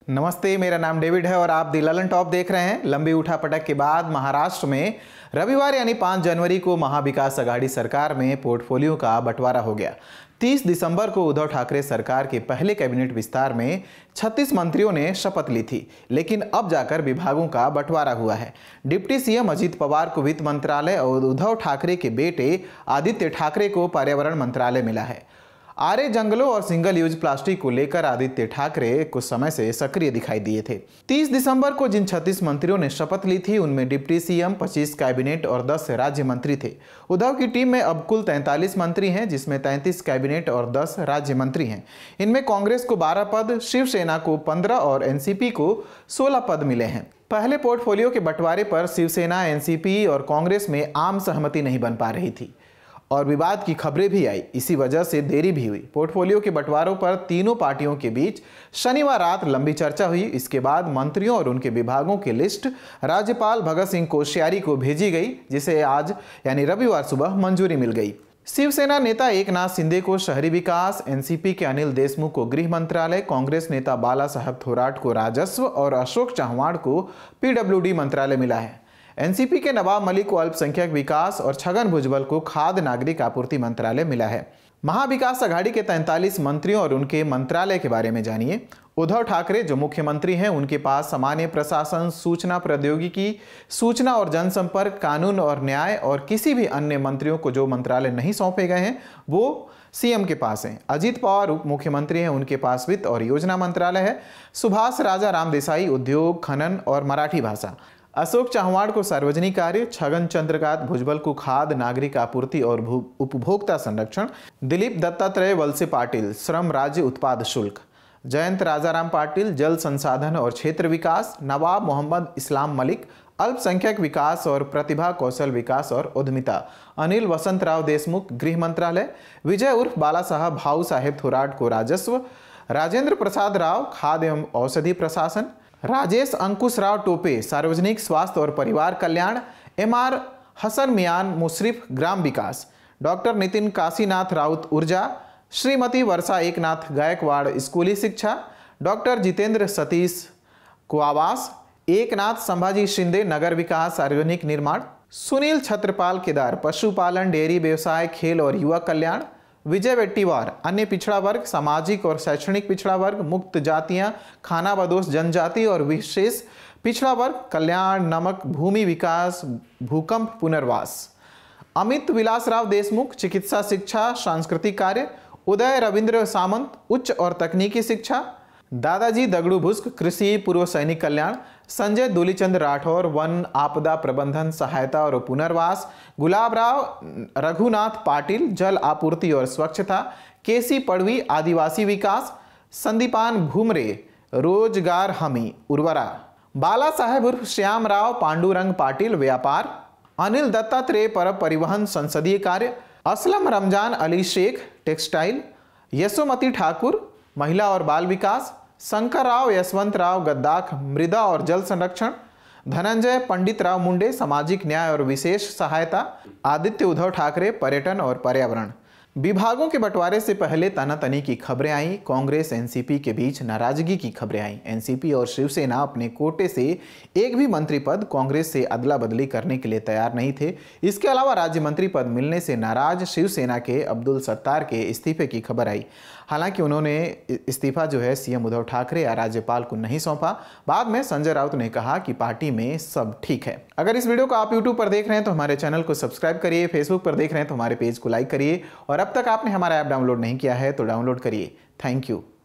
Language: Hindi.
नमस्ते, मेरा नाम डेविड है और आप दी ललन टॉप देख रहे हैं। लंबी उठापटक के बाद महाराष्ट्र में रविवार यानी 5 जनवरी को महा विकास अघाड़ी सरकार में पोर्टफोलियो का बंटवारा हो गया। 30 दिसंबर को उद्धव ठाकरे सरकार के पहले कैबिनेट विस्तार में 36 मंत्रियों ने शपथ ली थी, लेकिन अब जाकर विभागों का बंटवारा हुआ है। डिप्टी सीएम अजित पवार को वित्त मंत्रालय और उद्धव ठाकरे के बेटे आदित्य ठाकरे को पर्यावरण मंत्रालय मिला है। आरे जंगलों और सिंगल यूज प्लास्टिक को लेकर आदित्य ठाकरे कुछ समय से सक्रिय दिखाई दिए थे। 30 दिसंबर को जिन 36 मंत्रियों ने शपथ ली थी उनमें डिप्टी सीएम, 25 कैबिनेट और 10 राज्य मंत्री थे। उद्धव की टीम में अब कुल 43 मंत्री हैं, जिसमें 33 कैबिनेट और 10 राज्य मंत्री हैं। इनमें कांग्रेस को 12 पद, शिवसेना को 15 और एनसीपी को 16 पद मिले हैं। पहले पोर्टफोलियो के बंटवारे पर शिवसेना, एनसीपी और कांग्रेस में आम सहमति नहीं बन पा रही थी और विवाद की खबरें भी आई। इसी वजह से देरी भी हुई। पोर्टफोलियो के बंटवारों पर तीनों पार्टियों के बीच शनिवार रात लंबी चर्चा हुई। इसके बाद मंत्रियों और उनके विभागों की लिस्ट राज्यपाल भगत सिंह कोश्यारी को भेजी गई, जिसे आज यानी रविवार सुबह मंजूरी मिल गई। शिवसेना नेता एकनाथ शिंदे को शहरी विकास, एनसीपी के अनिल देशमुख को गृह मंत्रालय, कांग्रेस नेता बाला साहब थोराट को राजस्व और अशोक चव्हाण को पीडब्ल्यूडी मंत्रालय मिला है। एनसीपी के नवाब मलिक को अल्पसंख्यक विकास और छगन भुजबल को खाद्य नागरिक आपूर्ति मंत्रालय मिला है। महा विकास अघाड़ी के 43 मंत्रियों और उनके मंत्रालय के बारे में जानिए। उद्धव ठाकरे जो मुख्यमंत्री हैं, उनके पास सामान्य प्रशासन, सूचना प्रौद्योगिकी, सूचना और जनसंपर्क, कानून और न्याय और किसी भी अन्य मंत्रियों को जो मंत्रालय नहीं सौंपे गए हैं वो सीएम के पास हैं। अजीत पवार उप मुख्यमंत्री हैं, उनके पास वित्त और योजना मंत्रालय है। सुभाष राजा राम देसाई उद्योग, खनन और मराठी भाषा। अशोक चव्हाण को सार्वजनिक कार्य, छगन चंद्रकांत भुजबल को खाद्य नागरिक आपूर्ति और उपभोक्ता संरक्षण, दिलीप दत्तात्रेय वलसे पाटिल श्रम राज्य उत्पाद शुल्क, जयंत राजाराम पाटिल जल संसाधन और क्षेत्र विकास, नवाब मोहम्मद इस्लाम मलिक अल्पसंख्यक विकास और प्रतिभा कौशल विकास और उद्यमिता, अनिल वसंतराव देशमुख गृह मंत्रालय, विजय उर्फ बाला साहब भाऊ साहेब थोराट को राजस्व, राजेंद्र प्रसाद राव खाद्य एवं औषधि प्रशासन, राजेश अंकुश राव टोपे सार्वजनिक स्वास्थ्य और परिवार कल्याण, एमआर हसन मियान मुशरिफ ग्राम विकास, डॉक्टर नितिन काशीनाथ राउत ऊर्जा, श्रीमती वर्षा एकनाथ गायकवाड़ स्कूली शिक्षा, डॉक्टर जितेंद्र सतीश को आवास, एकनाथ संभाजी शिंदे नगर विकास सार्वजनिक निर्माण, सुनील छत्रपाल केदार पशुपालन, डेयरी व्यवसाय, खेल और युवा कल्याण, विजय वेट्टीवार अन्य पिछड़ा वर्ग, सामाजिक और शैक्षणिक पिछड़ा वर्ग, मुक्त जातियां, खाना बदोश जनजाति और विशेष पिछड़ा वर्ग कल्याण, नमक, भूमि विकास, भूकंप पुनर्वास, अमित विलासराव देशमुख चिकित्सा शिक्षा सांस्कृतिक कार्य, उदय रविंद्र सामंत उच्च और तकनीकी शिक्षा, दादाजी दगड़ू भुस्क कृषि पूर्व सैनिक कल्याण, संजय दूलीचंद राठौर वन आपदा प्रबंधन सहायता और पुनर्वास, गुलाब राव रघुनाथ पाटिल जल आपूर्ति और स्वच्छता, केसी पड़वी आदिवासी विकास, संदीपान भूमरे रोजगार हमी उर्वरा, बाला साहेब उर्फ श्याम राव पांडुरंग पाटिल व्यापार, अनिल दत्तात्रेय परब परिवहन संसदीय कार्य, असलम रमजान अली शेख टेक्सटाइल, यशोमती ठाकुर महिला और बाल विकास, शंकर राव यशवंत राव गद्दाख मृदा और जल संरक्षण, धनंजय पंडित राव मुंडे सामाजिक न्याय और विशेष सहायता, आदित्य उद्धव ठाकरे पर्यटन और पर्यावरण। विभागों के बंटवारे से पहले तनातनी की खबरें आई। कांग्रेस एनसीपी के बीच नाराजगी की खबरें आई। एनसीपी और शिवसेना अपने कोटे से एक भी मंत्री पद कांग्रेस से अदला बदली करने के लिए तैयार नहीं थे। इसके अलावा राज्य मंत्री पद मिलने से नाराज शिवसेना के अब्दुल सत्तार के इस्तीफे की खबर आई। हालांकि उन्होंने इस्तीफा जो है सीएम उद्धव ठाकरे या राज्यपाल को नहीं सौंपा। बाद में संजय राउत ने कहा कि पार्टी में सब ठीक है। अगर इस वीडियो को आप यूट्यूब पर देख रहे हैं तो हमारे चैनल को सब्सक्राइब करिए, फेसबुक पर देख रहे हैं तो हमारे पेज को लाइक करिए और अब तक आपने हमारा ऐप डाउनलोड नहीं किया है तो डाउनलोड करिए। Thank you.